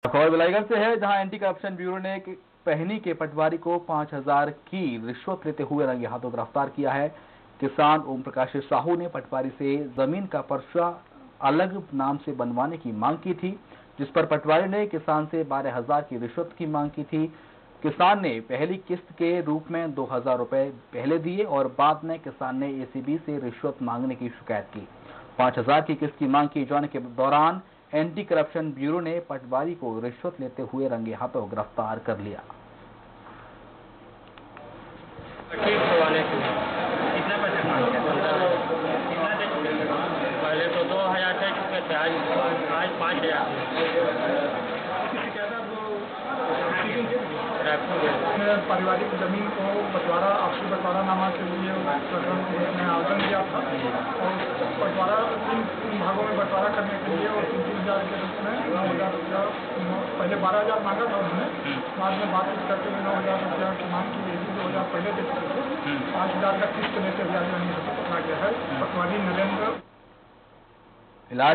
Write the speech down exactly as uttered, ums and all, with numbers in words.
खबर बिलाईगढ़ से है, जहां एंटी करप्शन ब्यूरो ने पहनी के पटवारी को पांच हजार की रिश्वत लेते हुए रंगे हाथों गिरफ्तार किया है। किसान ओम प्रकाश साहू ने पटवारी से जमीन का पर्चा अलग नाम से बनवाने की मांग की थी, जिस पर पटवारी ने किसान से बारह हजार की रिश्वत की मांग की थी। किसान ने पहली किस्त के रूप में दो हजार रुपए पहले दिए और बाद में किसान ने एसीबी से रिश्वत मांगने की शिकायत की। पांच हजार की किस्त की मांग किए जाने के दौरान एंटी करप्शन ब्यूरो ने पटवारी को रिश्वत लेते हुए रंगे हाथों गिरफ्तार कर लिया। कितना पैसा मांग कितना दे चुके थे? पहले तो दो हजार दे चुके थे, आज आज पाँच हजार। पारिवारिक जमीन को बंटवारा आपसी बंटवारानामा के लिए प्रकरण में आवेदन दिया था और बंटवारा तीन तीन भागों में बंटवारा करने के लिए और तीन तीन हजार के रूप में नौ हजार रुपया पहले बारह हजार मांगा था उन्होंने, बाद में बातचीत करके नौ हजार रुपया की मांग की गई थी। दो हजार पहले दे चुके थे, पाँच हजार का किस्त लेते हुए पकड़ा गया है पटवारी नरेंद्र।